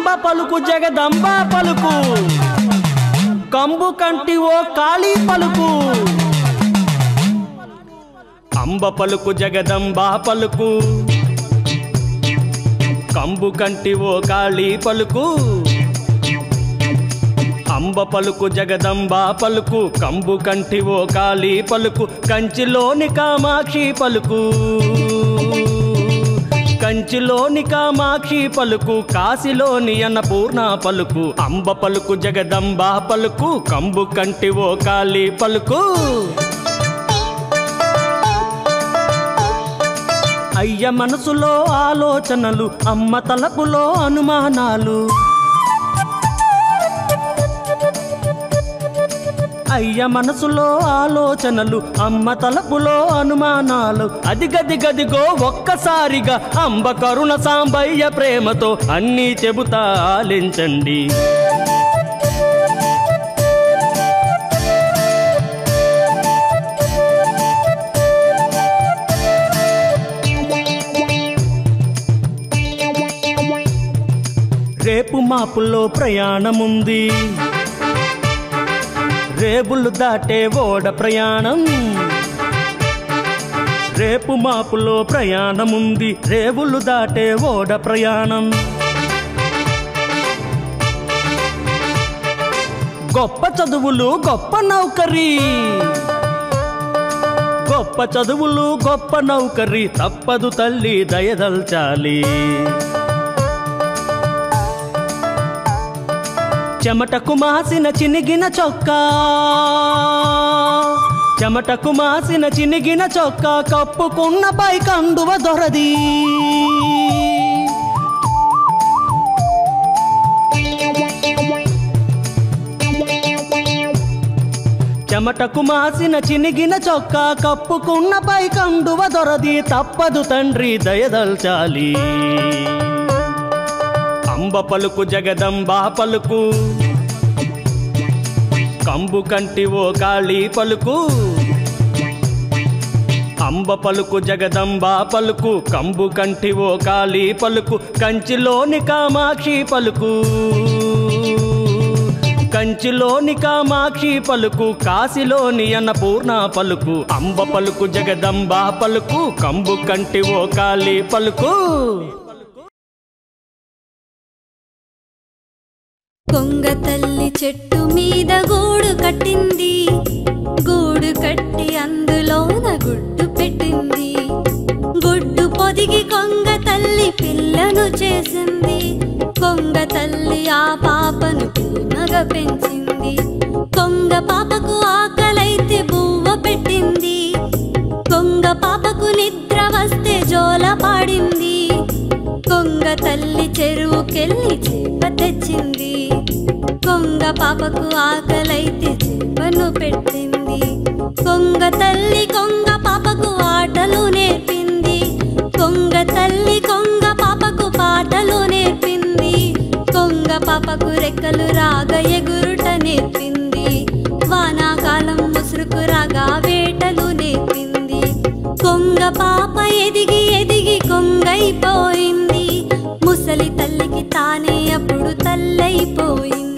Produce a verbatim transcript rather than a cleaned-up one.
పలుకు జగదంబ పలుకు కంబు కంటి ఓ కాళీ పలుకు అంబ పలుకు జగదంబ పలుకు కంబు కంటి ఓ కాళీ పలుకు అంబ పలుకు జగదంబ పలుకు కంబు కంటి ఓ కాళీ పలుకు కంచిలోని కామాక్షి పలుకు కంచిలోని కామాక్షి పలుకు కాశీలోని అన్నపూర్ణ పలుకు అంబ పలుకు జగదంబ పలుకు కంబు కంటి ఓ కాళీ పలుకు అయ్య మనసులో ఆలోచనలు అమ్మ తలపులో అనుమానాలు అయ్య మనసులో ఆలోచనలు అమ్మ తలపులో అనుమానాలు అదిగదిగదిగో ఒక్కసారిగా అంబ కరుణ సాంబయ్య ప్రేమతో అన్నీ చెబుతా ఆలించండి రేపు మాపుల్లో ప్రయాణముంది రేపులు దాటే ఓడ ప్రయాణం రేపు మాపులో ప్రయాణముంది రేవులు దాటే ఓడ ప్రయాణం గొప్ప చదువులు గొప్ప నౌకరీ గొప్ప చదువులు గొప్ప నౌకరీ తప్పదు తల్లి దయదల్చాలి చెమటకు మాసిన చినిగిన చొక్కా చెమటకు మాసిన చినిగిన చొక్కా కప్పుకున్న పై కండువ దొరది చెమటకు మాసిన చినిగిన చొక్కా కప్పుకున్న పై కండువ దొరది తప్పదు తండ్రి దయదల్చాలి అంబ పలుకు జగదంబ పలుకు కంబు కంటి ఓ కాళీ పలుకు అంబ పలుకు జగదంబ పలుకు కంబు కంటి ఓ కాళీ పలుకు కంచిలోని కామాక్షి పలుకు కంచిలోని కామాక్షి పలుకు కాశీలోని అన్నపూర్ణ పలుకు అంబ పలుకు జగదంబ పలుకు కంబు కంటి ఓ కాళీ పలుకు కొంగ తల్లి చెట్టు మీద గూడు కట్టింది గూడు కట్టి అందులోన గుడ్డు పెట్టింది గుడ్డు పొదిగి కొంగ తల్లి పిల్లను చేసింది కొంగ తల్లి ఆ పాపను ప్రేమగా పెంచింది కొంగ పాపకు ఆకలైతే బువ్వ పెట్టింది కొంగ పాపకు నిద్ర వస్తే జోల పాడింది కొంగ తల్లి చెరువుకెళ్ళి చేప తెచ్చింది కొంగ పాపకు ఆకలైతే చేపను పెట్టింది కొంగ తల్లి కొంగ పాపకు ఆటలు నేర్పింది కొంగ తల్లి కొంగ పాపకు పాటలు నేర్పింది కొంగ పాపకు రెక్కలు రాగా ఎగురుట నేర్పింది వానాకాలం ముసురుకు రాగా వేటలు నేర్పింది కొంగ పాప ఎదిగి ఎదిగి కొంగైపోయింది ముసలి తల్లికి తానే అప్పుడు తల్లైపోయింది